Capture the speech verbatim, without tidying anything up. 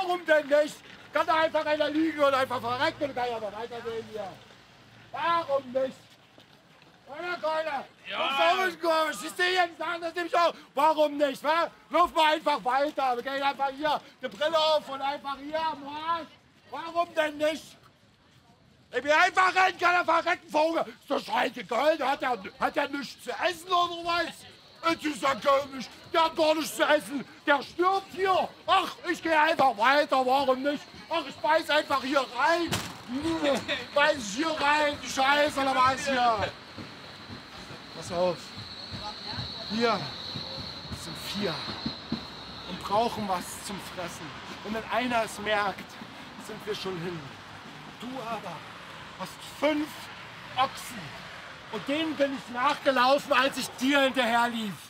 Warum denn nicht? Kann da einfach einer liegen und einfach verrecken und kann ja mal weitergehen hier. Warum nicht? Oder Keule? Ja. Das ist komisch. Ich sehe jeden Tag, das nehme ich auch. Warum nicht, wa? Lauf mal einfach weiter. Wir gehen einfach hier die Brille auf und einfach hier am Arsch. Warum denn nicht? Ich will einfach rennen, kann er verrecken, Vogel. Ist doch scheißegal, der hat ja, hat ja nichts zu essen oder was? Das ist ja komisch. Der hat gar nichts zu essen. Der stirbt hier. Ach, ich gehe einfach weiter, warum nicht? Ach, ich beiß einfach hier rein. Beiß ich hier rein, die Scheiße oder was hier? Pass auf. Wir sind vier und brauchen was zum Fressen. Und wenn einer es merkt, sind wir schon hin. Du aber hast fünf Ochsen. Und denen bin ich nachgelaufen, als ich dir hinterher lief.